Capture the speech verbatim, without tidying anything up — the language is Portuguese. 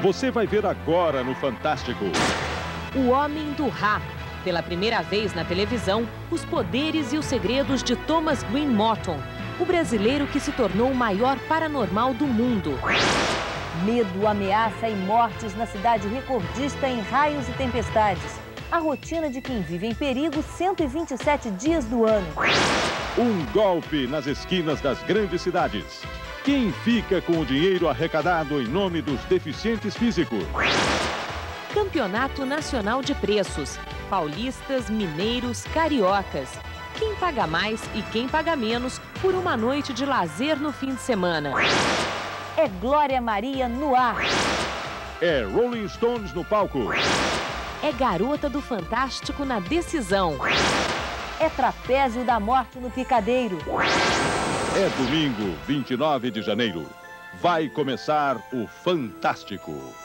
Você vai ver agora no Fantástico. O Homem do Rá. Pela primeira vez na televisão, os poderes e os segredos de Thomas Green Morton, o brasileiro que se tornou o maior paranormal do mundo. Medo, ameaça e mortes na cidade recordista em raios e tempestades. A rotina de quem vive em perigo cento e vinte e sete dias do ano. Um golpe nas esquinas das grandes cidades. Quem fica com o dinheiro arrecadado em nome dos deficientes físicos? Campeonato Nacional de Preços. Paulistas, mineiros, cariocas. Quem paga mais e quem paga menos por uma noite de lazer no fim de semana? É Glória Maria no ar. É Rolling Stones no palco. É Garota do Fantástico na decisão. É Trapézio da Morte no Picadeiro. É domingo, vinte e nove de janeiro. Vai começar o Fantástico.